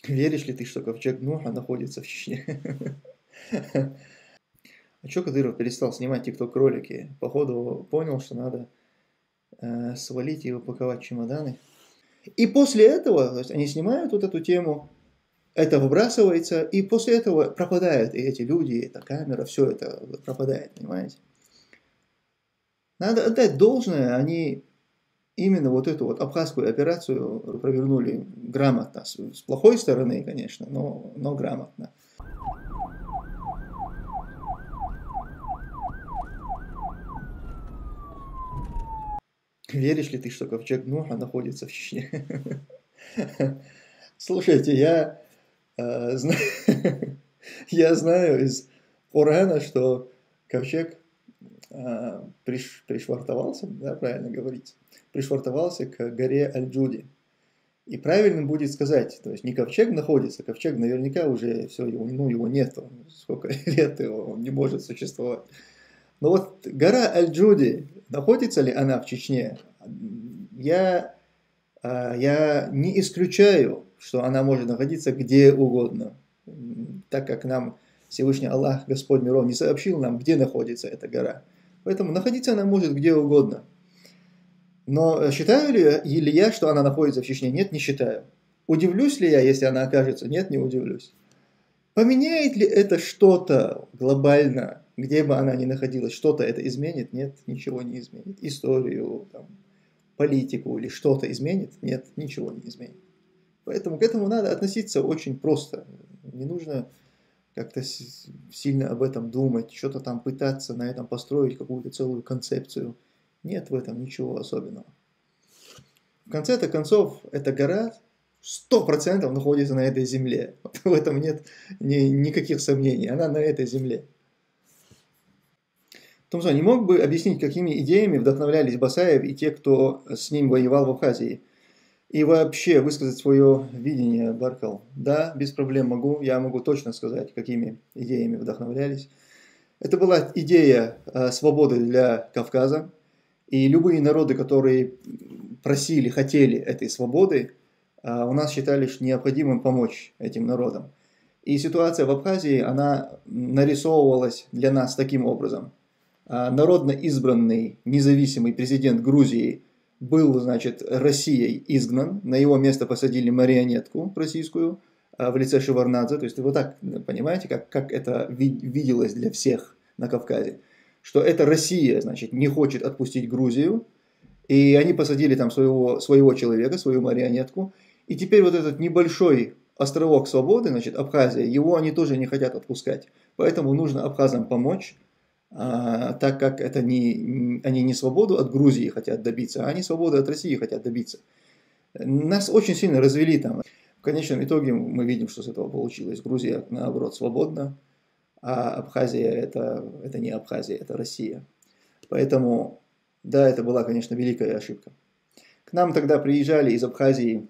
Веришь ли ты, что ковчег Нуха находится в Чечне? А чё Кадыров перестал снимать тикток-ролики? Походу понял, что надо свалить и упаковать чемоданы. И после этого, то есть они снимают вот эту тему, это выбрасывается, и после этого пропадают и эти люди, и эта камера, все это пропадает, понимаете? Надо отдать должное, они именно вот эту вот абхазскую операцию провернули грамотно, с плохой стороны, конечно, но грамотно. Веришь ли ты, что ковчег Нуха находится в Чечне? Слушайте, зна- я знаю из Корана, что ковчег пришвартовался, да, правильно говорить, пришвартовался к горе Аль-Джуди. И правильно будет сказать, то есть не ковчег находится, ковчег наверняка уже все, его нету, сколько лет его, он не может существовать. Но вот гора Аль-Джуди, находится ли она в Чечне? Я, я не исключаю, что она может находиться где угодно, так как нам Всевышний Аллах, Господь миров, не сообщил нам, где находится эта гора. Поэтому находиться она может где угодно. Но считаю ли я, что она находится в Чечне? Нет, не считаю. Удивлюсь ли я, если она окажется? Нет, не удивлюсь. Поменяет ли это что-то глобально, где бы она ни находилась, что-то это изменит? Нет, ничего не изменит. Историю, там, политику или что-то изменит? Нет, ничего не изменит. Поэтому к этому надо относиться очень просто. Не нужно как-то сильно об этом думать, что-то там пытаться на этом построить какую-то целую концепцию. Нет в этом ничего особенного. В конце-то концов, эта гора 100% находится на этой земле. В этом нет никаких сомнений. Она на этой земле. Томсон, не мог бы объяснить, какими идеями вдохновлялись Басаев и те, кто с ним воевал в Абхазии? И вообще высказать свое видение, Баркал. Да, без проблем могу. Я могу точно сказать, какими идеями вдохновлялись. Это была идея свободы для Кавказа. И любые народы, которые просили, хотели этой свободы, у нас считали необходимым помочь этим народам. И ситуация в Абхазии, она нарисовывалась для нас таким образом. Народно избранный независимый президент Грузии был, значит, Россией изгнан, на его место посадили марионетку российскую в лице Шеварднадзе. То есть вы так понимаете, как это виделось для всех на Кавказе, что эта Россия, значит, не хочет отпустить Грузию, и они посадили там своего человека, свою марионетку, и теперь вот этот небольшой островок свободы, значит, Абхазия, его они тоже не хотят отпускать. Поэтому нужно абхазам помочь, так как это они не свободу от Грузии хотят добиться, а они свободу от России хотят добиться. Нас очень сильно развели там. В конечном итоге мы видим, что с этого получилось. Грузия, наоборот, свободна, а Абхазия это не Абхазия, это Россия. Поэтому, да, это была, конечно, великая ошибка. К нам тогда приезжали из Абхазии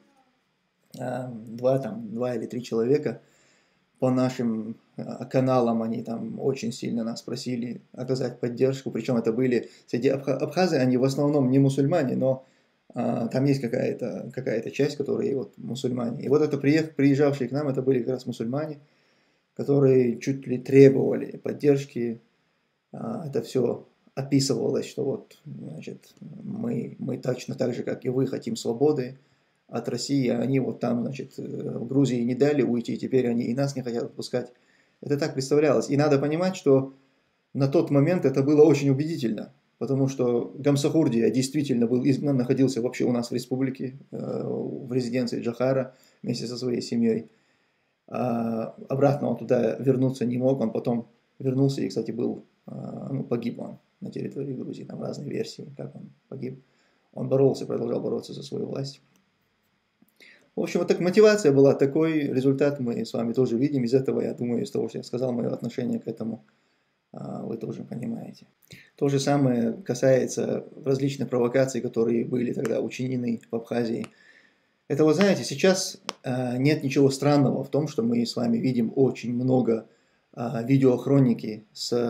два или три человека. По нашим каналам они там очень сильно нас просили оказать поддержку. Причем это были среди абхазы, они в основном не мусульмане, но там есть какая-то часть, которые вот мусульмане. И вот это приезжавшие к нам, это были как раз мусульмане, которые чуть ли требовали поддержки. Это все описывалось, что вот, значит, мы точно так же, как и вы, хотим свободы от России, а они вот там, значит, в Грузии не дали уйти, теперь они и нас не хотят отпускать. Это так представлялось. И надо понимать, что на тот момент это было очень убедительно, потому что Гамсахурдия действительно был изгнан, находился вообще у нас в республике, в резиденции Джохара вместе со своей семьей. Обратно он туда вернуться не мог, он потом вернулся и, кстати, погиб он на территории Грузии, там разные версии, как он погиб. Он боролся, продолжал бороться за свою власть. В общем, вот так мотивация была, такой результат мы с вами тоже видим. Из этого, я думаю, из того, что я сказал, мое отношение к этому, вы тоже понимаете. То же самое касается различных провокаций, которые были тогда учинены в Абхазии. Это, вы знаете, сейчас нет ничего странного в том, что мы с вами видим очень много видеохроники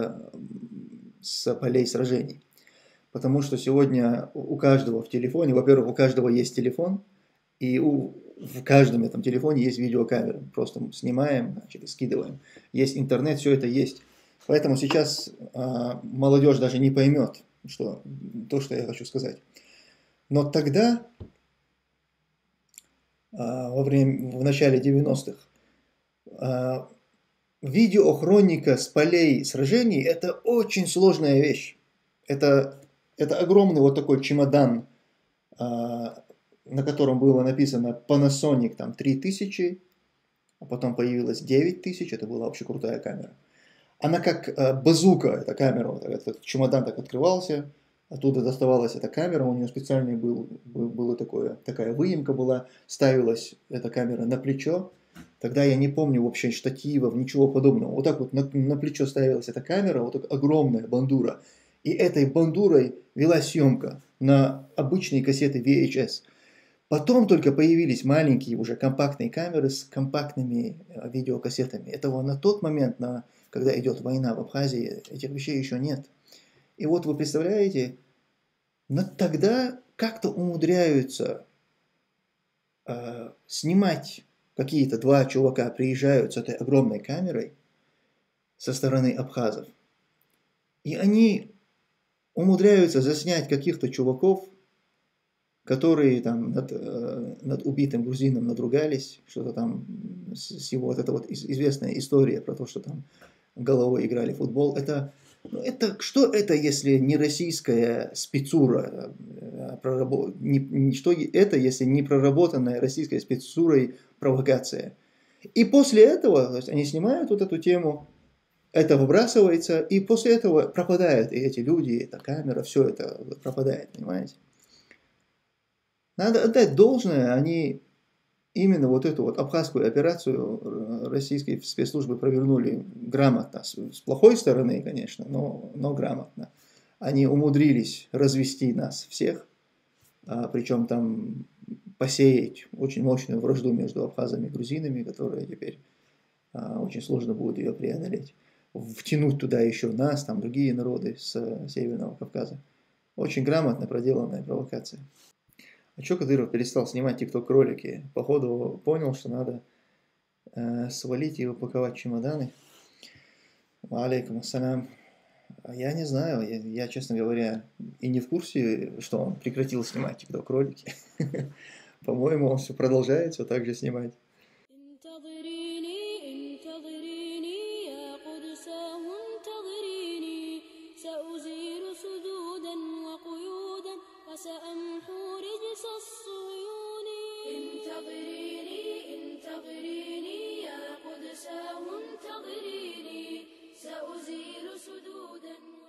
с полей сражений. Потому что сегодня у каждого в телефоне, во-первых, у каждого есть телефон, и в каждом этом телефоне есть видеокамера. Просто снимаем, значит, и скидываем. Есть интернет, все это есть. Поэтому сейчас молодежь даже не поймет, что, то, что я хочу сказать. Но тогда, в начале 90-х, видеохроника с полей сражений – это очень сложная вещь. Это огромный вот такой чемодан, на котором было написано Panasonic там 3000, а потом появилась 9000, это была вообще крутая камера. Она как базука, эта камера, вот этот чемодан так открывался, оттуда доставалась эта камера, у нее специальный была такая выемка была, ставилась эта камера на плечо. Тогда я не помню вообще штативов, ничего подобного. Вот так вот на плечо ставилась эта камера, вот так огромная бандура. И этой бандурой вела съемка на обычные кассеты VHS. Потом только появились маленькие уже компактные камеры с компактными видеокассетами. Этого на тот момент, когда идет война в Абхазии, этих вещей еще нет. И вот вы представляете, но тогда как-то умудряются снимать, какие-то два чувака приезжают с этой огромной камерой со стороны абхазов, и они умудряются заснять каких-то чуваков, которые там над убитым грузином надругались, что-то там с его вот эта вот известная история про то, что там головой играли в футбол. Что это, если не российская спецура? Что это, если не проработанная российской спецурой провокация? И после этого, то есть они снимают вот эту тему, это выбрасывается, и после этого пропадают и эти люди, эта камера, все это пропадает, понимаете? Надо отдать должное, они именно вот эту вот абхазскую операцию российские спецслужбы провернули грамотно. С плохой стороны, конечно, но грамотно. Они умудрились развести нас всех, причем там посеять очень мощную вражду между абхазами и грузинами, которая теперь очень сложно будет ее преодолеть. Втянуть туда еще нас, там другие народы с Северного Кавказа. Очень грамотно проделанная провокация. А чё Кадыров перестал снимать тикток-ролики? Походу понял, что надо свалить и упаковать чемоданы. Алейкум ассалям. Я не знаю, я, честно говоря, и не в курсе, что он прекратил снимать тикток-ролики. По-моему, он все продолжает все так же снимать. سأمحو رجس الصهيون انتظريني يا قدساه انتظريني سأزيل سدودا